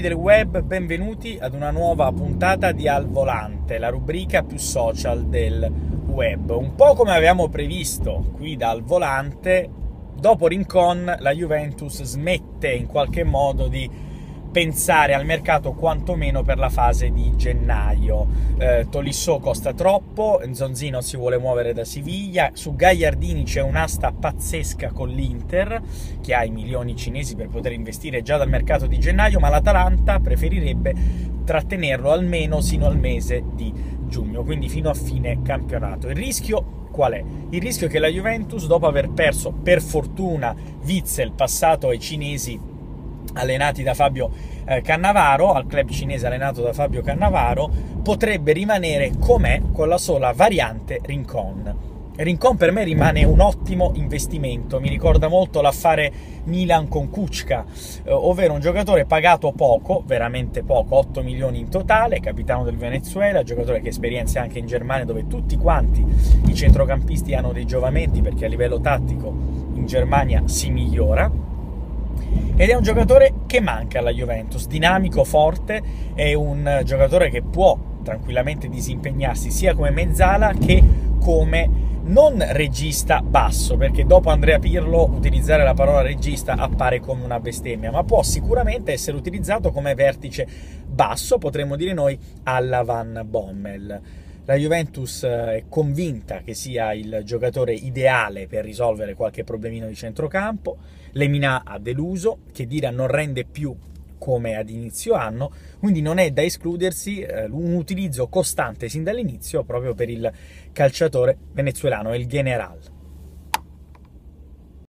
del web, benvenuti ad una nuova puntata di Al Volante, la rubrica più social del web. Un po' come avevamo previsto qui da Al Volante, dopo Rincon la Juventus smette in qualche modo di pensare al mercato quantomeno per la fase di gennaio. Tolisso costa troppo, Nzonzi non si vuole muovere da Siviglia, su Gagliardini c'è un'asta pazzesca con l'Inter che ha i milioni cinesi per poter investire già dal mercato di gennaio, ma l'Atalanta preferirebbe trattenerlo almeno sino al mese di giugno, quindi fino a fine campionato. Il rischio qual è? Il rischio è che la Juventus, dopo aver perso per fortuna Witsel, passato ai cinesi allenati da Fabio Cannavaro, al club cinese allenato da Fabio Cannavaro, potrebbe rimanere com'è con la sola variante Rincon. Rincon per me rimane un ottimo investimento, mi ricorda molto l'affare Milan con Kučka, ovvero un giocatore pagato poco, veramente poco, 8 milioni in totale, capitano del Venezuela, giocatore che ha esperienze anche in Germania dove tutti quanti i centrocampisti hanno dei giovamenti perché a livello tattico in Germania si migliora. Ed è un giocatore che manca alla Juventus, dinamico, forte, è un giocatore che può tranquillamente disimpegnarsi sia come mezzala che come non regista basso, perché dopo Andrea Pirlo utilizzare la parola regista appare come una bestemmia, ma può sicuramente essere utilizzato come vertice basso, potremmo dire noi, alla Van Bommel. La Juventus è convinta che sia il giocatore ideale per risolvere qualche problemino di centrocampo. Lemina ha deluso, Khedira non rende più come ad inizio anno, quindi non è da escludersi un utilizzo costante sin dall'inizio proprio per il calciatore venezuelano, il General.